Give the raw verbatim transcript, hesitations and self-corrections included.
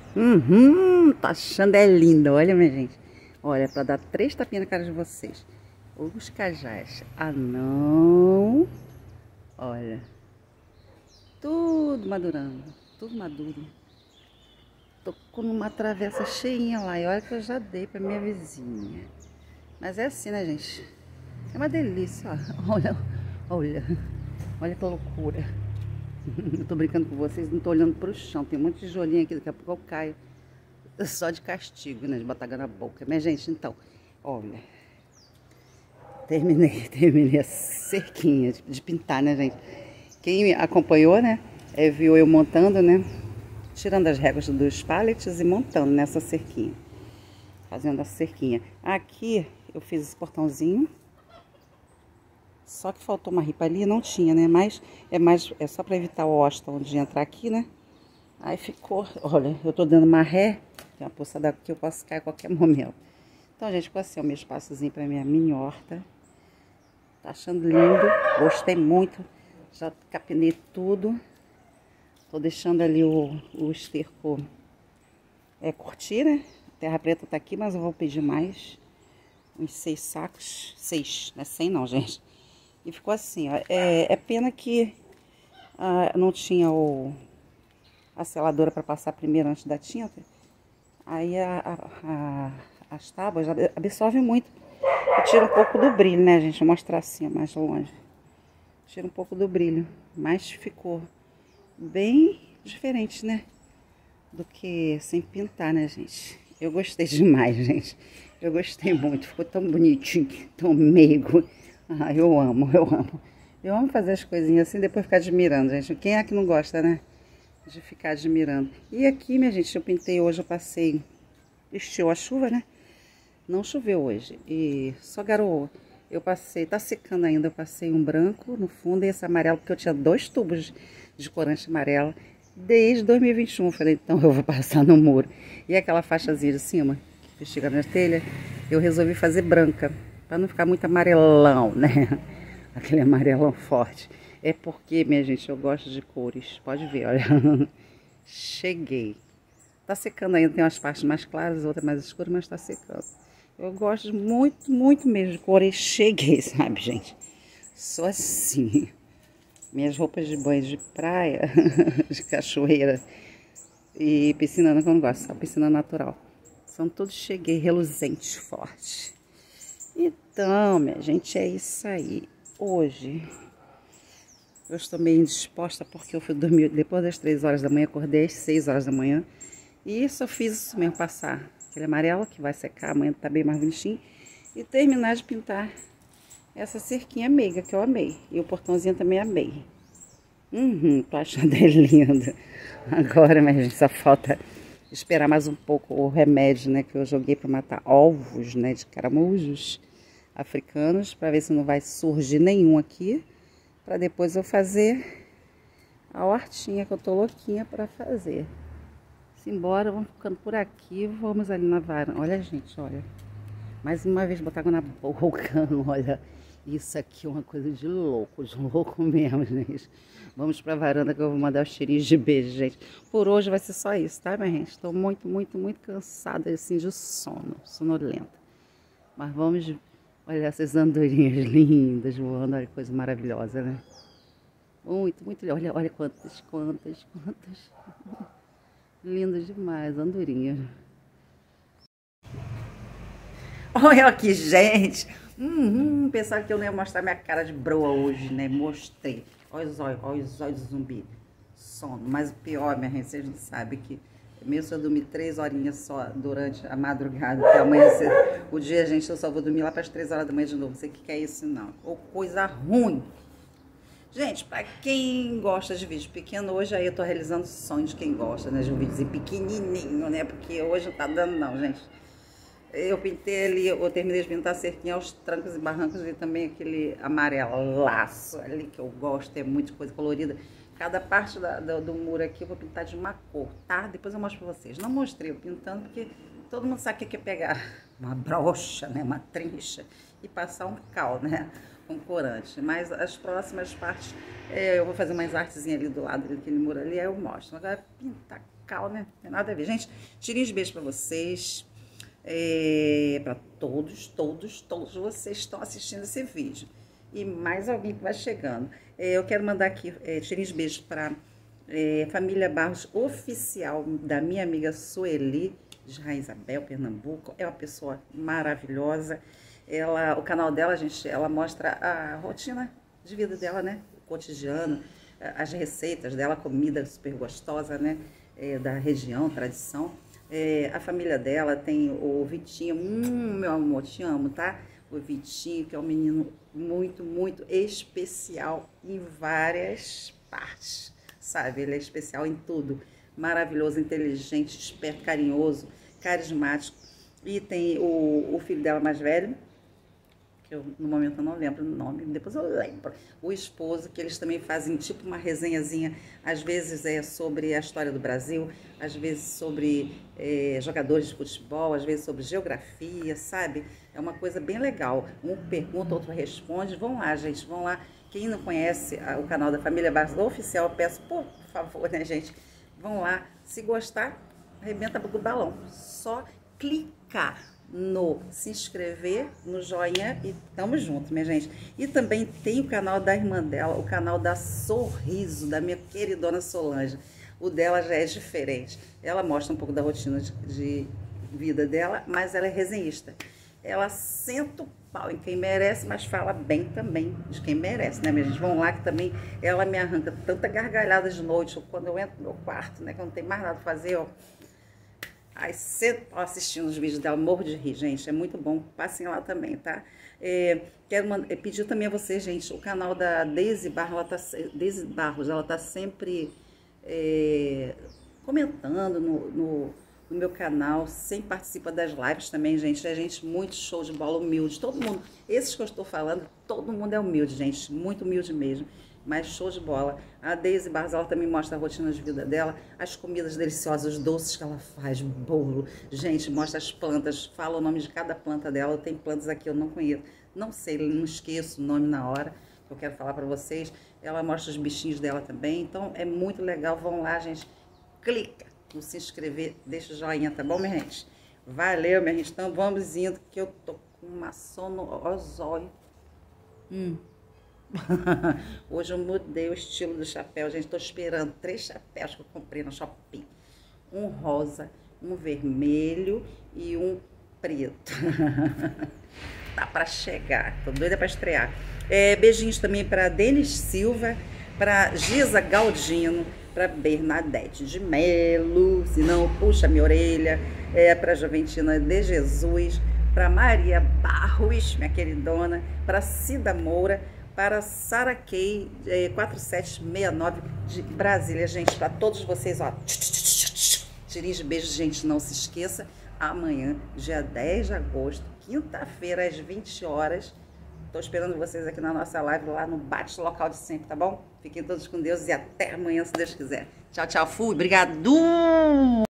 Uhum, tô achando é linda. Olha, minha gente. Olha, pra dar três tapinhas na cara de vocês. Os cajás. Ah, não. Olha. Tudo madurando. Tudo maduro. Tô com uma travessa cheinha lá. E olha que eu já dei pra minha vizinha. Mas é assim, né, gente? É uma delícia, ó. Olha, olha. Olha que loucura. Eu tô brincando com vocês, não tô olhando pro chão. Tem um monte de tijolinho aqui, daqui a pouco eu caio. Só de castigo, né? De botar água na boca. Minha gente, então, olha. Terminei, terminei a cerquinha de, de pintar, né, gente? Quem me acompanhou, né? É, viu eu montando, né? Tirando as réguas dos pallets e montando nessa cerquinha. Fazendo a cerquinha. Aqui eu fiz esse portãozinho. Só que faltou uma ripa ali, não tinha, né? Mas é mais, é só para evitar o hóstia onde entrar aqui, né? Aí ficou, olha, eu tô dando uma ré, tem uma poça d'água que eu posso cair a qualquer momento. Então, gente, ficou assim o meu espaçozinho pra minha mini horta. Tá achando lindo, gostei muito. Já capinei tudo. Tô deixando ali o, o esterco é, curtir, né? A terra preta tá aqui, mas eu vou pedir mais. Uns seis sacos. Seis, não é cem não, gente. E ficou assim, ó. É, é pena que ah, não tinha o... a seladora para passar primeiro antes da tinta, aí a, a, a, as tábuas absorvem muito. E tira um pouco do brilho, né, gente? Vou mostrar assim, mais longe. Tira um pouco do brilho, mas ficou bem diferente, né? Do que sem pintar, né, gente? Eu gostei demais, gente. Eu gostei muito, ficou tão bonitinho, tão meigo. Ah, eu amo, eu amo. Eu amo fazer as coisinhas assim, depois ficar admirando, gente. Quem é que não gosta, né? De ficar admirando. E aqui, minha gente, eu pintei hoje, eu passei, estiou a chuva, né? Não choveu hoje, e só garoou. Eu passei, tá secando ainda, eu passei um branco no fundo e esse amarelo, porque eu tinha dois tubos de corante amarelo desde dois mil e vinte e um. Eu falei, então eu vou passar no muro. E aquela faixazinha de cima, que chega na telha, eu resolvi fazer branca, para não ficar muito amarelão, né? Aquele amarelão forte. É porque, minha gente, eu gosto de cores. Pode ver, olha. Cheguei. Tá secando ainda, tem umas partes mais claras, outras mais escuras, mas tá secando. Eu gosto muito, muito mesmo de cores. Cheguei, sabe, gente? Sou assim. Minhas roupas de banho de praia, de cachoeira e piscina, não que eu não gosto, só piscina natural. São todos cheguei, reluzentes, fortes. Então, minha gente, é isso aí. Hoje eu estou meio indisposta porque eu fui dormir depois das três horas da manhã, acordei às seis horas da manhã. E só fiz isso mesmo, passar aquele amarelo que vai secar, amanhã tá bem mais bonitinho. E terminar de pintar essa cerquinha meiga que eu amei. E o portãozinho também amei. Uhum, tô achando ele lindo. Agora, mas gente, só falta esperar mais um pouco o remédio, né, que eu joguei para matar ovos, né, de caramujos africanos, para ver se não vai surgir nenhum aqui, para depois eu fazer a hortinha que eu tô louquinha para fazer. Simbora, vamos ficando por aqui, vamos ali na varanda. Olha, gente, olha. Mais uma vez botar água na boca, olha. Isso aqui é uma coisa de louco, de louco mesmo, gente. Vamos pra varanda que eu vou mandar os cheirinhos de beijo, gente. Por hoje vai ser só isso, tá, minha gente? Tô muito, muito, muito cansada, assim, de sono, sonolenta. Mas vamos olhar essas andorinhas lindas voando, olha que coisa maravilhosa, né? Muito, muito, olha, olha quantas, quantas, quantas. Lindo demais, andorinha. Olha aqui, gente. Hum, hum, pensava que eu não ia mostrar minha cara de broa hoje, né? Mostrei. Olha os olhos, olha os olhos do zumbi. Sono. Mas o pior, minha gente, vocês não sabem que mesmo se eu dormir três horinhas só durante a madrugada até amanhecer o dia, gente, eu só vou dormir lá para as três horas da manhã de novo. Não sei o que é isso, não. Ou coisa ruim. Gente, para quem gosta de vídeo pequeno, hoje aí eu tô realizando sonhos de quem gosta, né? De um vídeo pequenininho, né? Porque hoje não tá dando não, gente. Eu pintei ali, eu terminei de pintar a cerquinha aos trancos e barrancos e também aquele amarelaço ali que eu gosto, é muito coisa colorida. Cada parte da, do, do muro aqui eu vou pintar de uma cor, tá? Depois eu mostro pra vocês. Não mostrei eu pintando porque todo mundo sabe o que é pegar uma brocha, né? Uma trincha e passar um cal, né? Com corante. Mas as próximas partes, é, eu vou fazer umas artezinhas ali do lado daquele muro ali, aí eu mostro. Agora pintar local, né? Não tem nada a ver. Gente, tirem os beijos pra vocês. É, para todos, todos, todos vocês que estão assistindo esse vídeo. E mais alguém que vai chegando. É, eu quero mandar aqui, é, tirem os beijos pra é, família Barros oficial da minha amiga Sueli, de Rainha Isabel, Pernambuco. É uma pessoa maravilhosa. Ela, o canal dela, gente, ela mostra a rotina de vida dela, né? O cotidiano, as receitas dela, comida super gostosa, né? É, da região, tradição. É, a família dela tem o Vitinho, hum, meu amor, te amo, tá? O Vitinho, que é um menino muito, muito especial em várias partes, sabe? Ele é especial em tudo. Maravilhoso, inteligente, esperto, carinhoso, carismático. E tem o, o filho dela mais velho, que eu, no momento eu não lembro o nome, depois eu lembro. O esposo, que eles também fazem tipo uma resenhazinha, às vezes é sobre a história do Brasil, às vezes sobre é, jogadores de futebol, às vezes sobre geografia, sabe? É uma coisa bem legal. Um pergunta, outro responde. Vão lá, gente, vão lá. Quem não conhece o canal da Família Barros Oficial, eu peço, por favor, né, gente? Vão lá. Se gostar, arrebenta do balão. Só clicar no se inscrever, no joinha e tamo junto, minha gente. E também tem o canal da irmã dela, o canal da Sorriso, da minha queridona Solange. O dela já é diferente. Ela mostra um pouco da rotina de, de vida dela, mas ela é resenhista. Ela senta o pau em quem merece, mas fala bem também de quem merece, né, minha gente? Vão lá que também ela me arranca tanta gargalhada de noite, ou quando eu entro no meu quarto, né, que eu não tenho mais nada pra fazer, ó. Aí você assistindo os vídeos dela, morro de rir, gente, é muito bom, passem lá também, tá? É, quero mandar, pedir também a vocês, gente, o canal da Deise Barros, ela tá, Deise Barros, ela tá sempre é, comentando no, no, no meu canal, sempre participa das lives também, gente, é gente muito show de bola, humilde, todo mundo, esses que eu estou falando, todo mundo é humilde, gente, muito humilde mesmo. Mas show de bola. A Deise Barros, ela também mostra a rotina de vida dela, as comidas deliciosas, os doces que ela faz, bolo. Gente, mostra as plantas, fala o nome de cada planta dela. Tem plantas aqui eu não conheço, não sei, não esqueço o nome na hora que eu quero falar para vocês. Ela mostra os bichinhos dela também, então é muito legal. Vão lá, gente, clica no se inscrever, deixa o joinha, tá bom, minha gente? Valeu, minha gente. Então vamos indo, que eu tô com uma sono, ó, zóio. Hum. Hoje eu mudei o estilo do chapéu, gente. Tô esperando três chapéus que eu comprei no Shopping. Um rosa, um vermelho e um preto. Tá pra chegar. Tô doida pra estrear. É, beijinhos também pra Denis Silva, pra Giza Galdino, pra Bernadette de Melo, se não puxa minha orelha. É, pra Juventina de Jesus, pra Maria Barros, minha queridona, pra Cida Moura, para Sara Kay, é, quatro sete seis nove de Brasília, gente, para todos vocês, ó, tirinhos de beijo, gente, não se esqueça, amanhã, dia dez de agosto, quinta-feira, às vinte horas, tô esperando vocês aqui na nossa live, lá no Bate Local de sempre, tá bom? Fiquem todos com Deus e até amanhã, se Deus quiser. Tchau, tchau, fui, obrigado!